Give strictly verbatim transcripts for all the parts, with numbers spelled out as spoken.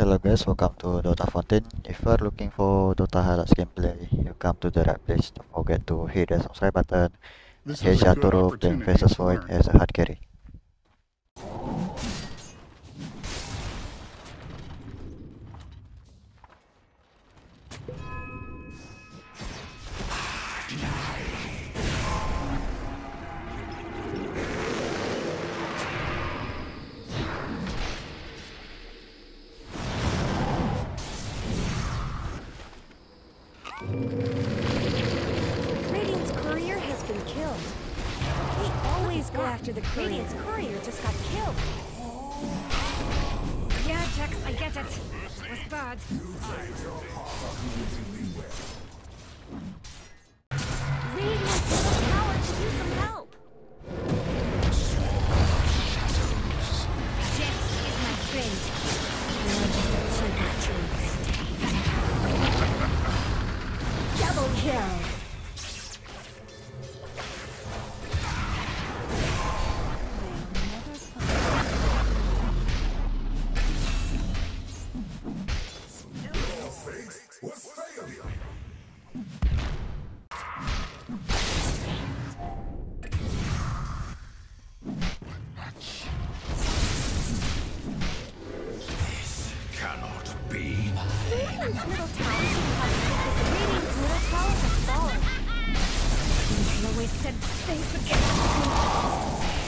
Hello guys, welcome to Dota Fountain. If you are looking for Dota highlights gameplay, you come to the right place. Don't forget to hit the subscribe button. And This here's is a good Yatoro playing opportunity versus to Void learn. as a hard carry. Radiant's courier has been killed. We always go after the courier. Radiant's courier just got killed. Yeah, Jax, I get it. It was bad. Radiant's middle tower could use some help. Jax is my friend. Double kill. Cannot be. Radiant's middle tower has Radiant's middle tower has fallen. You always said things would get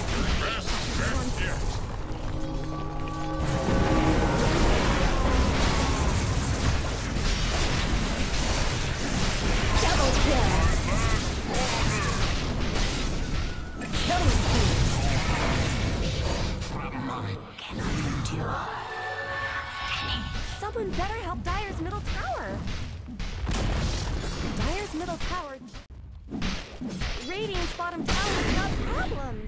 double kill. Killing spree. Cannot endure. Someone better help Dire's middle tower. Dire's middle tower. Radiant's bottom tower's got problems.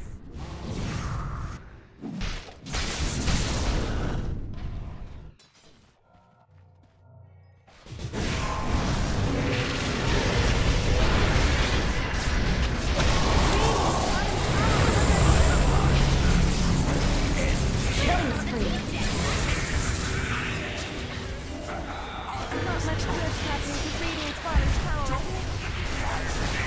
Killing spree. Not much good's happening to Radiant's bottom tower.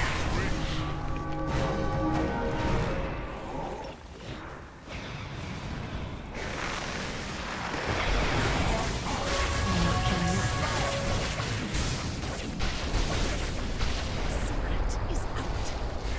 Secret is out.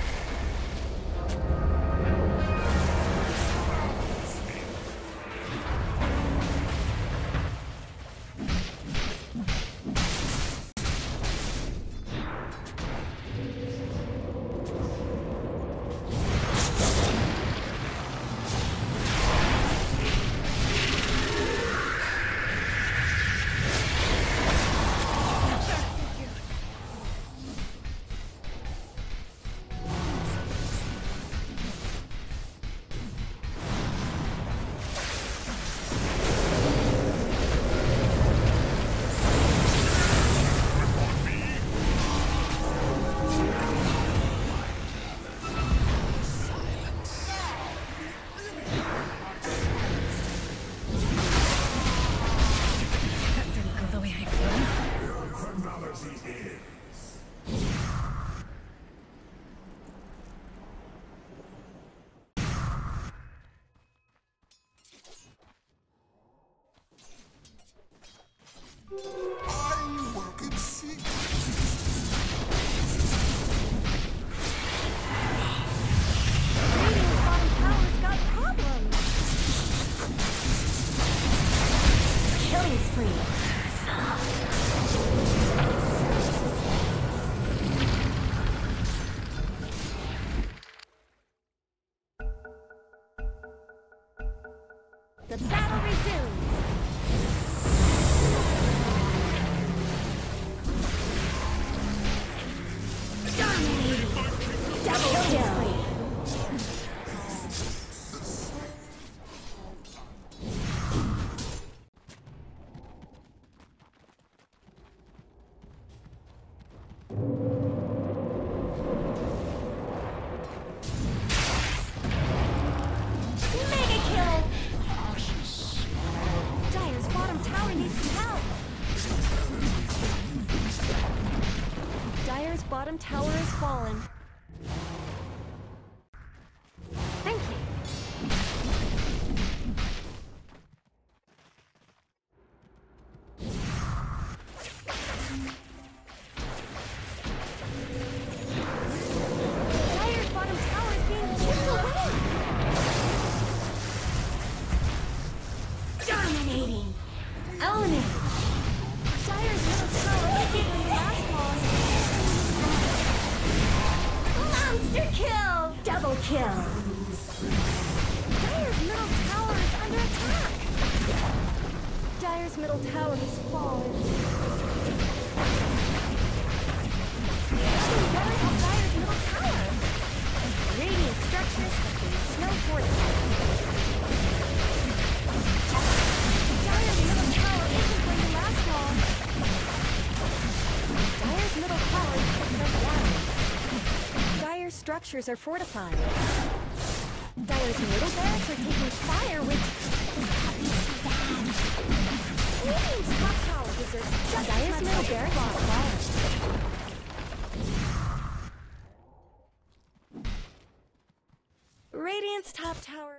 That didn't go the way I planned. I work in secret. Radiant's bottom tower's got problems. Killing spree. The battle resumes. Dominating. Double kill. tower needs help. Dire's bottom tower has fallen. Thank you. Dire's bottom tower is being chipped away. Dominating. Owning. Dire's middle tower isn't going to last long. Monster kill! Double kill! Dire's middle tower is under attack! Dire's middle tower has fallen. Nothing better than Dire's middle tower! Radiant structures have been snow fortified. Dire's middle tower isn't going to last long. Dire's middle tower is been down. Dire's structures are fortified. Dire's middle barracks are taking fire, which is obviously bad. Radiant's top tower deserves just Dire's middle barracks are falling. Radiant's top tower.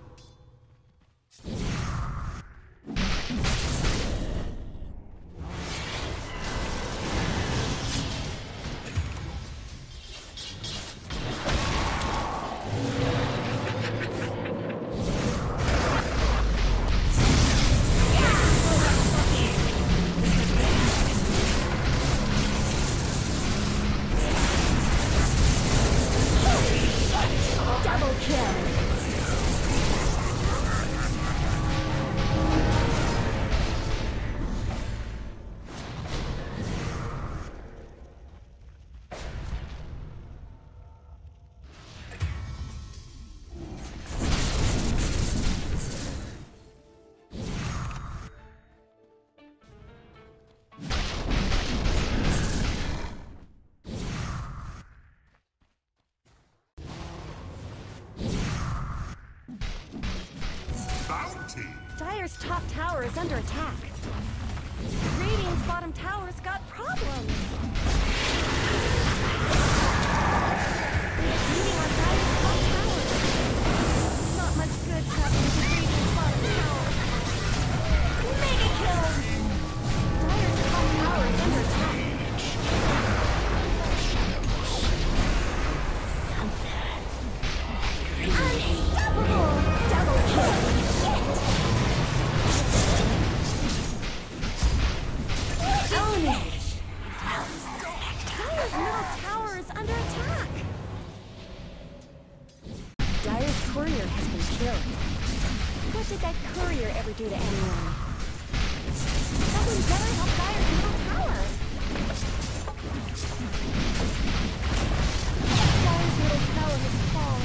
Double kill! Bounty. Dire's top tower is under attack. Radiant's bottom tower's got problems. Beating on Dire's top tower. Not much good's happening to Radiant's bottom tower. Mega kill! Dire's top tower is under attack. Unstoppable! Double kill! Own it! Dire's middle tower is under attack! Dire's courier has been killed. What did that courier ever do to anyone? Someone better help Dire's middle tower! Dire's middle tower has fallen.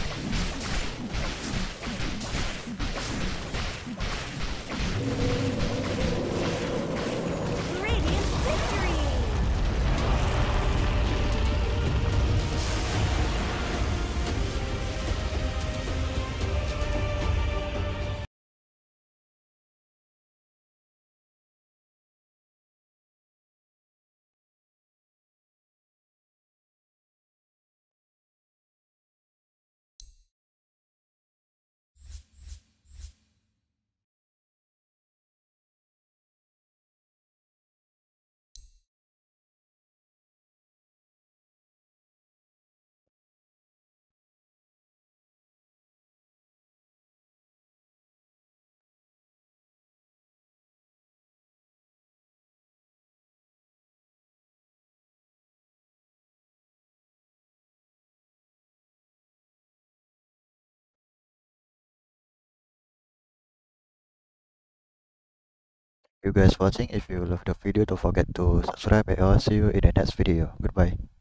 Radiant victory! You guys watching. If you love the video, don't forget to subscribe and I'll see you in the next video. Goodbye.